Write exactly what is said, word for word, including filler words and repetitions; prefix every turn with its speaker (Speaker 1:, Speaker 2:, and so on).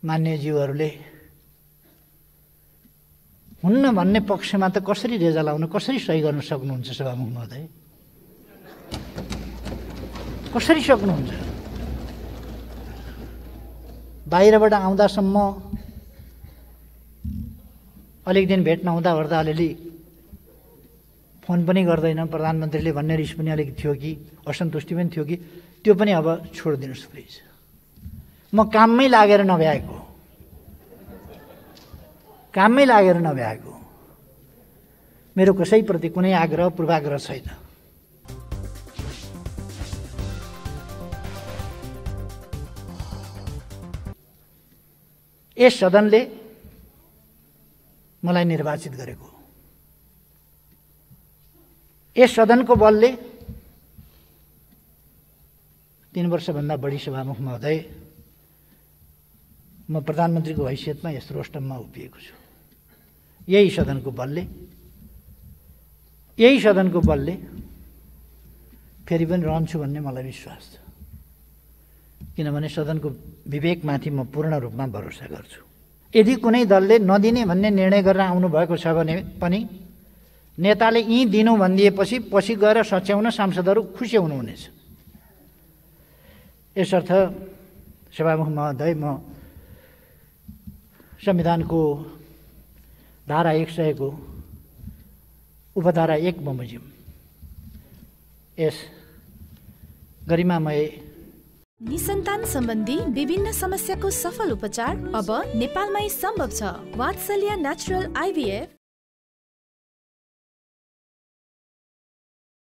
Speaker 1: मान्यज्यूहरूले हुन्न भन्ने पक्षमा त कसरी रेजा लाउन, कसरी सही गर्न सक्नुहुन्छ सभामुख महोदय? कसरी सक्नुहुन्छ? बाहिरबाट आउँदासम्म अलिक दिन भेट नहुँदा ओर्दा अलिअलि फोन पनि गर्दैन प्रधानमन्त्रीले भन्ने रिस पनि अलिक थियो कि असन्तुष्टि पनि थियो कि त्यो पनि अब छोडिदिनुहोस् प्लिज। म काममै लागेर नभ्याएको काममै लागेर नभ्याएको मेरो कसैप्रति कुनै आग्रह पूर्वाग्रह छैन। यस सदनले मलाई निर्वाचित गरेको, यस सदनको बलले तीन वर्षभन्दा बढी सभामुख महोदय म प्रधानमन्त्रीको हैसियतमा यस्तो रोस्टममा उभिएको छु। यही सदनको बलले यही सदनको बलले फेरि पनि रहन्छु भन्ने मलाई विश्वास छ, किनभने सदनको विवेकमाथि म पूर्ण रूपमा भरोसा गर्छु। यदि कुनै दलले नदिने भन्ने निर्णय गरेर आउनुभएको छ भने पनि नेताले यी दिनु भनिदिएपछि पछि गएर सच्याउन सांसदहरू खुसी हुनुहुनेछ। यसर्थ सभामुख महोदय, म संविधानको धारा एक सयको उपधारा एक बमोजिम यस गरिमामय
Speaker 2: निसन्तान सम्बन्धी विभिन्न समस्याको सफल उपचार अब नेपालमै सम्भव छ। वात्सल्य नेचुरल आइभीएफ